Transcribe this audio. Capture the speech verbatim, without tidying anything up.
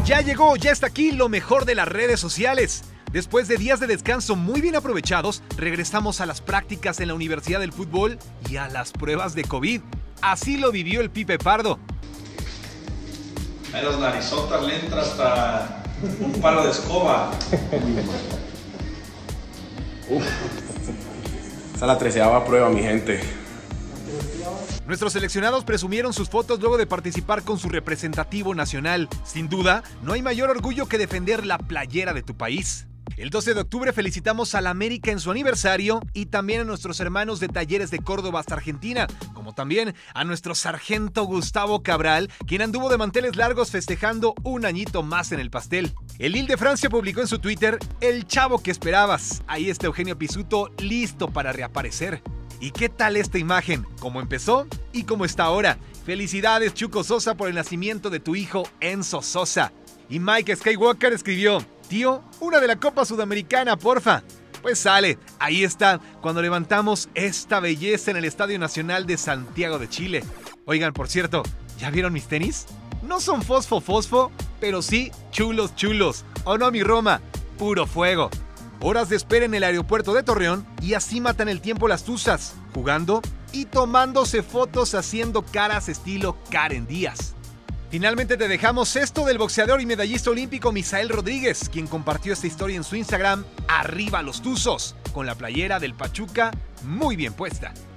Ya llegó, ya está aquí lo mejor de las redes sociales. Después de días de descanso muy bien aprovechados, regresamos a las prácticas en la Universidad del Fútbol y a las pruebas de COVID. Así lo vivió el Pipe Pardo. A las narizotas le entra hasta un palo de escoba. Uf. Esa es la treceava prueba, mi gente. Nuestros seleccionados presumieron sus fotos luego de participar con su representativo nacional. Sin duda, no hay mayor orgullo que defender la playera de tu país. El doce de octubre felicitamos a la América en su aniversario y también a nuestros hermanos de Talleres de Córdoba hasta Argentina, como también a nuestro sargento Gustavo Cabral, quien anduvo de manteles largos festejando un añito más en el pastel. El Lille de Francia publicó en su Twitter: "El chavo que esperabas". Ahí está Eugenio Pizzuto, listo para reaparecer. ¿Y qué tal esta imagen? ¿Cómo empezó y cómo está ahora? Felicidades, Chuco Sosa, por el nacimiento de tu hijo Enzo Sosa. Y Mike Skywalker escribió: "Tío, una de la Copa Sudamericana, porfa". Pues sale, ahí está, cuando levantamos esta belleza en el Estadio Nacional de Santiago de Chile. Oigan, por cierto, ¿ya vieron mis tenis? No son fosfo fosfo, pero sí chulos chulos. ¿O no, mi Roma? Puro fuego. Horas de espera en el aeropuerto de Torreón y así matan el tiempo las tuzas, jugando y tomándose fotos haciendo caras estilo Karen Díaz. Finalmente te dejamos esto del boxeador y medallista olímpico Misael Rodríguez, quien compartió esta historia en su Instagram, arriba los tuzos, con la playera del Pachuca muy bien puesta.